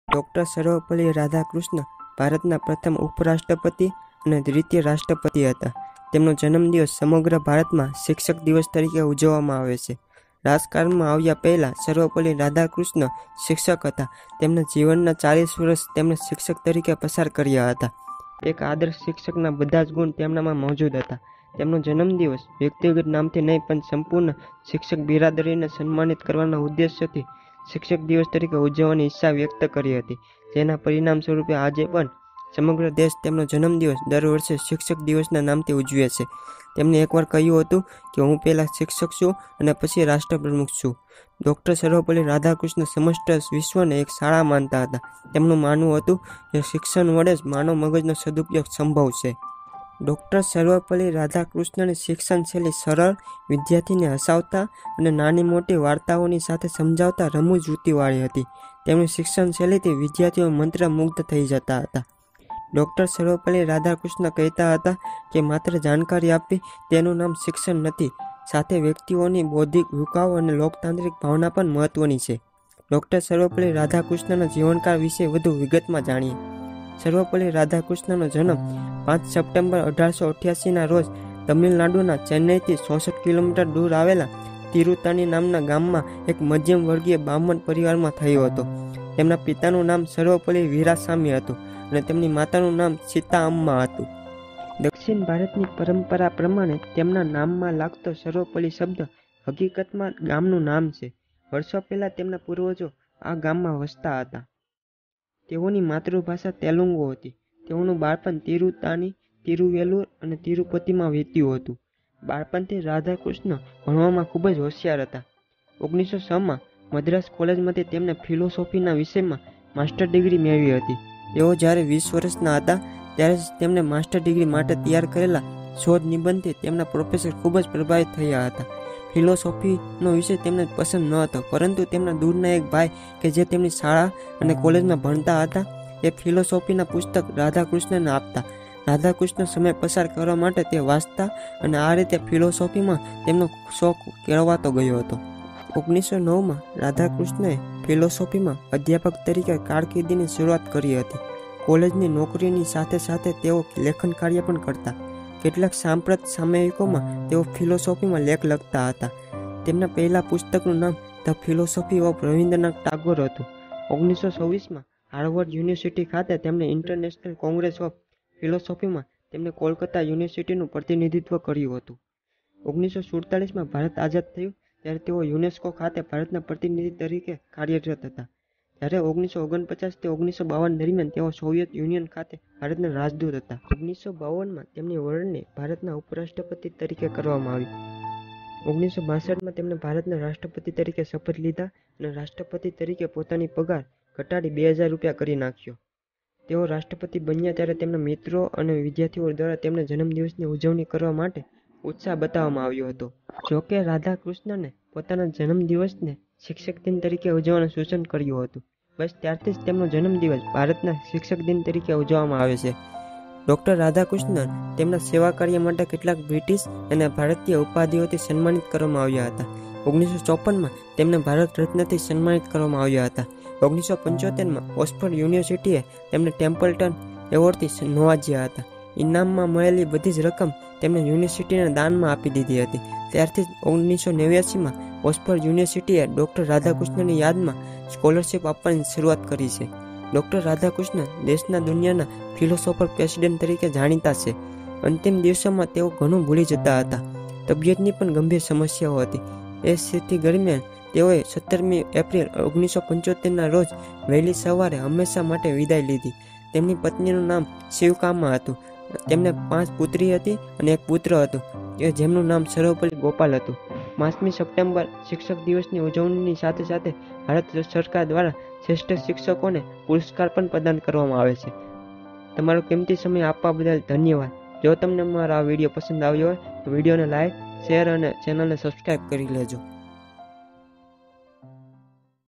Doctor Sarvepalli Radhakrishna ભારતના પ્રથમ ઉપરાષ્ટ્રપતિ અને દ્વિતીય રાષ્ટ્રપતિ હતા. તેમનો જન્મદિવસ સમગ્ર ભારતમાં શિક્ષક દિવસ તરીકે ઉજવવામાં આવે છે. રાજકારણમાં આવ્યા પહેલાં સર્વપલ્લી રાધાકૃષ્ણ શિક્ષક હતા. તેમના જીવનના 40 વર્ષ તેમણે શિક્ષક તરીકે પસાર કર્યા હતા. એક આદર્શ શિક્ષકના બધા જ ગુણ તેમનામાં મોજૂદ હતા. તેમનો જન્મદિવસ વ્યક્તિગત નામથી નહીં પણ સંપૂર્ણ શિક્ષક બિરાદરીને સન્માનિત કરવાના ઉદ્દેશ્યથી શિક્ષક દિવસ તરીકે ઉજવવાની ઈચ્છા વ્યક્ત કરી હતી. જેના પરિણામ સ્વરૂપે આજે પણ સમગ્ર દેશ તેમનો જન્મદિવસ દર વર્ષે શિક્ષક દિવસના નામથી ઉજવે છે. તેમણે એકવાર કહ્યું હતું કે હું પહેલાં શિક્ષક છું અને પછી રાષ્ટ્રપ્રમુખ છું. ડોક્ટર સર્વપલ્લી રાધાકૃષ્ણ સમસ્ત વિશ્વને એક શાળા માનતા હતા. તેમનું માનવું હતું કે શિક્ષણ વડે જ માનવ મગજનો સદુપયોગ સંભવ છે. ડોક્ટર સર્વપલ્લી રાધાકૃષ્ણની શિક્ષણ શૈલી સરળ, વિદ્યાર્થીને હસાવતા અને નાની મોટી વાર્તાઓની સાથે સમજાવતા રમૂજ વૃત્તિવાળી હતી. તેમની શિક્ષણ શૈલીથી વિદ્યાર્થીઓ મંત્રમુગ્ધ થઈ જતા હતા. ડોક્ટર સર્વપલ્લી રાધાકૃષ્ણ કહેતા હતા કે માત્ર જાણકારી આપવી તેનું નામ શિક્ષણ નથી, સાથે વ્યક્તિઓની બૌદ્ધિક ઝુકાવ અને લોકતાંત્રિક ભાવના પણ મહત્વની છે. ડોક્ટર સર્વપલ્લી રાધાકૃષ્ણના જીવનકાળ વિશે વધુ વિગતમાં જાણીએ. સર્વપલ્લી રાધાકૃષ્ણનો જન્મ 5 સપ્ટેમ્બર 1888ના રોજ તમિલનાડુના ચેન્નઈથી 64 કિલોમીટર દૂર આવેલા તિરુતાની નામના ગામમાં એક મધ્યમ વર્ગીય બ્રાહ્મણ પરિવારમાં થયો હતો. તેમના પિતાનું નામ સર્વપલ્લી વીરાસ્વામી હતું અને તેમની માતાનું નામ સીતા અમ્મા હતું. દક્ષિણ ભારતની પરંપરા પ્રમાણે તેમના નામમાં લાગતો સર્વપલ્લી શબ્દ હકીકતમાં ગામનું નામ છે. વર્ષો પહેલાં તેમના પૂર્વજો આ ગામમાં વસતા હતા. તેઓની માતૃભાષા તેલુગુ હતી. તેઓનું બાળપણ તિરુતાની, તિરુવેલુર અને તિરુપતિમાં વીત્યું હતું. બાળપણથી રાધાકૃષ્ણ ભણવામાં ખૂબ જ હોશિયાર હતા. 1906માં મદ્રાસ કોલેજમાંથી તેમણે ફિલોસોફીના વિષયમાં માસ્ટર ડિગ્રી મેળવી હતી. તેઓ જ્યારે 20 વર્ષના હતા ત્યારે જ તેમણે માસ્ટર ડિગ્રી માટે તૈયાર કરેલા શોધ નિબંધથી તેમના પ્રોફેસર ખૂબ જ પ્રભાવિત થયા હતા. ફિલોસોફીનો વિષય તેમને પસંદ ન હતો, પરંતુ તેમના દૂરના એક ભાઈ કે જે તેમની શાળા અને કોલેજમાં ભણતા હતા એ ફિલોસોફીના પુસ્તક રાધાકૃષ્ણને આપતા. રાધાકૃષ્ણ સમય પસાર કરવા માટે તે વાંચતા અને આ રીતે ફિલોસોફીમાં તેમનો શોખ કેળવાતો ગયો હતો. 1909માં રાધાકૃષ્ણએ ફિલોસોફીમાં અધ્યાપક તરીકે કારકિર્દીની શરૂઆત કરી હતી. કોલેજની નોકરીની સાથે સાથે તેઓ લેખન કાર્ય પણ કરતા. કેટલાક સાંપ્રત સામયિકોમાં તેઓ ફિલોસોફીમાં લેખ લખતા હતા. તેમના પહેલા પુસ્તકનું નામ the philosophy of Rabindranath Tagore હતું. 1926માં હાર્વર્ડ યુનિવર્સિટી ખાતે તેમણે ઇન્ટરનેશનલ કોંગ્રેસ ઓફ ફિલોસોફીમાં તેમણે કોલકાતા યુનિવર્સિટીનું પ્રતિનિધિત્વ કર્યું હતું. 1947માં ભારત આઝાદ થયું ત્યારે તેઓ યુનેસ્કો ખાતે ભારતના પ્રતિનિધિ તરીકે કાર્યરત હતા. જ્યારે 1949 થી 1952 દરમિયાન તેઓ સોવિયત યુનિયન ખાતે ભારતના રાજદૂત હતા. 1952માં તેમની વરણી ભારતના ઉપરાષ્ટ્રપતિ તરીકે કરવામાં આવી. 1962માં તેમણે ભારતના રાષ્ટ્રપતિ તરીકે શપથ લીધા અને રાષ્ટ્રપતિ તરીકે પોતાની પગાર ઘટાડી 2000 રૂપિયા કરી નાખ્યો. તેઓ રાષ્ટ્રપતિ બન્યા ત્યારે તેમના મિત્રો અને વિદ્યાર્થીઓ દ્વારા તેમના જન્મદિવસની ઉજવણી કરવા માટે ઉત્સાહ બતાવવામાં આવ્યો હતો. જોકે રાધાકૃષ્ણને પોતાના જન્મદિવસને શિક્ષક દિન તરીકે ઉજવવાનું સૂચન કર્યું હતું. બસ ત્યારથી જ તેમનો જન્મદિવસ ભારતના શિક્ષક દિન તરીકે ઉજવવામાં આવે છે. ડોક્ટર રાધાકૃષ્ણન તેમના સેવા કાર્ય માટે કેટલાક બ્રિટિશ અને ભારતીય ઉપાધિઓથી સન્માનિત કરવામાં આવ્યા હતા. 1954માં તેમને ભારત રત્નથી સન્માનિત કરવામાં આવ્યા હતા. 1975માં ઓક્સફર્ડ યુનિવર્સિટીએ તેમને ટેમ્પલ્ટન એવોર્ડથી નવાજ્યા હતા. ઇનામમાં મળેલી બધી જ રકમ તેમણે યુનિવર્સિટીને દાનમાં આપી દીધી હતી. ત્યારથી જ 1989માં ઓક્સફર્ડ યુનિવર્સિટીએ ડોક્ટર રાધાકૃષ્ણની યાદમાં સ્કોલરશિપ આપવાની શરૂઆત કરી છે. ડોક્ટર રાધાકૃષ્ણ દેશના દુનિયાના ફિલોસોફર પ્રેસિડેન્ટ તરીકે જાણીતા છે. અંતિમ દિવસોમાં તેઓ ઘણું ભૂલી જતા હતા. તબિયતની પણ ગંભીર સમસ્યાઓ હતી. એ સ્થિતિ દરમિયાન તેઓએ 17મી એપ્રિલ 1975ના રોજ વહેલી સવારે હંમેશા માટે વિદાય લીધી. તેમની પત્નીનું નામ શિવકામા હતું. તેમને 5 પુત્રી હતી અને એક પુત્ર હતું જેમનું નામ સર્વપલ્લી ગોપાલ હતું. 5મી સપ્ટેમ્બર શિક્ષક દિવસની ઉજવણીની સાથે સાથે ભારત સરકાર દ્વારા શ્રેષ્ઠ શિક્ષકોને પુરસ્કાર પણ પ્રદાન કરવામાં આવે છે. તમારો કિંમતી સમય આપવા બદલ ધન્યવાદ. જો તમને મારો આ વિડીયો પસંદ આવ્યો હોય તો વિડીયોને લાઈક, શેર અને ચેનલને સબસ્ક્રાઈબ કરી લેજો.